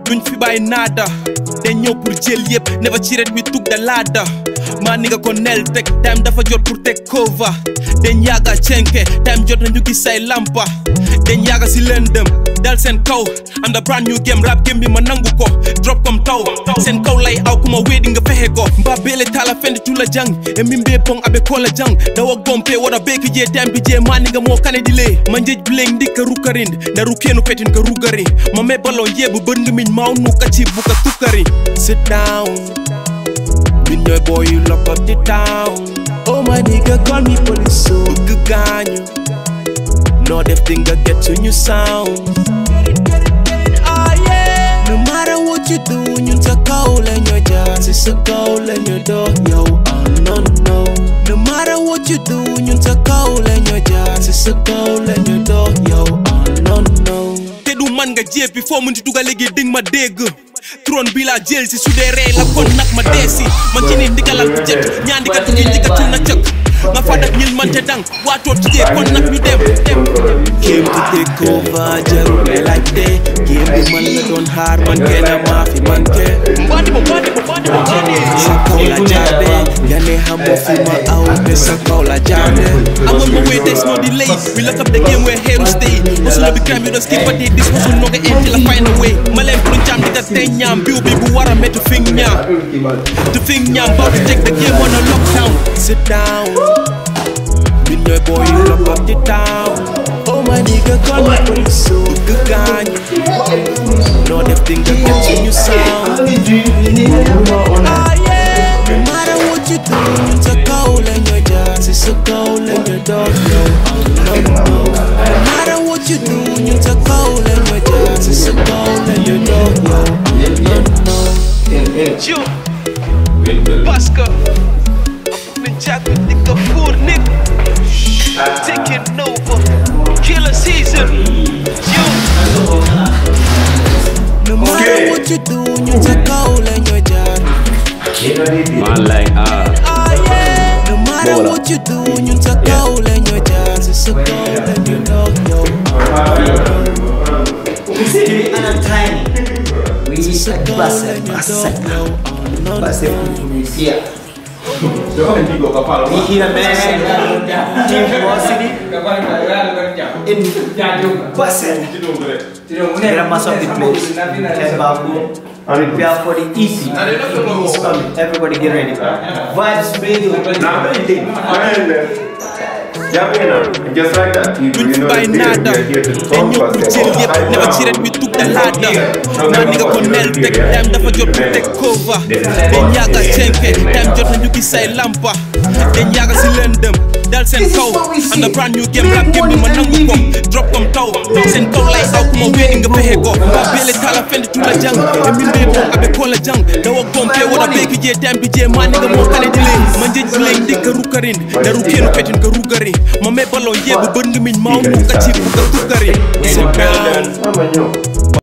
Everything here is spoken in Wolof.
duñ fi bàyyi nada dañ ñëw pour jël yépp never cheated we took the ladder maa ni nga ko nel teg time dafa jot pour teg cover dañ yaaga cenke time jot na ñu gis say lampa dañ yaaga si lëndëm dal seen kaw am the brand new game rap game bi ma nangu ko drop comme taw seen kaw lay aw ku ma weedi nga fexe ko mba beele tala fendi tula jang e mimbe pong abe kola jang dawa gompe wada beki je time bi je maa ni nga moo kane di lee ma njëj bleng ndikka rukarind na rukeenu petin ka rugari ma me balon yebu bën nga miñ maaw nu ka ci bu ka tukkari sit down min ñooy boy you lock up the town oh my nigga call me police so bëgg gaañu no def di nga get to new sound ah yeah no matter what you do ñun sa kaw la ñoo jaar si sa kaw la ñoo dox yow oh no no no matter what you do ñun sa kaw la ñoo jaar si sa kaw la ñoo dox yow oh no no te du man nga jéeb bi foo mënti dugal léegi ding ma dégg trône bi la jël si su dee rey la kon nag ma deesi man ci ni ndigalal ku jet ñaa ndikatu ngi ndikatu na cëkk nga fa def ñil man te dang waatoo tijjee kon nag ñu dem game to take over jarul me laajte game bi man la doon xaar man kenn maa fi manqué sa kaw la jaarde nga ne xamoo fi ma aw be sa kaw la jaarde amoon ma way there's no delay we look up the game where heroes stay musu la bi crime you don't skip a day this musu no ga end till I find a way ma leen pour jam di gat tey ñaam biw bi bu war a metu fing ñaam about to take the game on a lockdown sit down min ñooy boy you lock up the town oh my nigga call me police so bëgg gaañu no def di nga get to new sound ah yeah no matter what you do ñun sa kaw la ñoo jaar si sa kaw la ñoo dox yow no no matter what you do ñun sa kaw la ñoo jaar si sa kaw la ñoo dox yow no no Yo, Basse, I'm jack with the food nigga, taking over, killer season. Yo, no matter what you do, you take all in your job. Man like yeah. No matter what you do, you take all in your job. It's a goal and you know yo. And I'm tiny. We just like Basse. Basse here. We here, man. In Basse. Grandmas of the place. Prepare for the easy. It's coming. Everybody get ready. Vibes radio. Just like that, you know, by nada dañ ñëw pour jël yépp never cheated we took the ladder maa ni nga ko nel teg time dafa jot pour teg cover dañ yaaga cenke time jot na ñu gis say lampa dañ yaaga si lëndëm dal seen kaw am the brand new game rap game bi ma nangu ko drop comme taw seen kaw lay aw ku ma weedi nga fexe ko mba beele tala fendi tula jang e mimbe pong abe kola jang dawa gompe wada beki je time bi je maa ni nga moo kane di lee ma njëj bleng ndikka rukarind na rukeenu petin ka rugari ma me balon yebu bën nga miñ maaw nu ka ci bu ka tukkari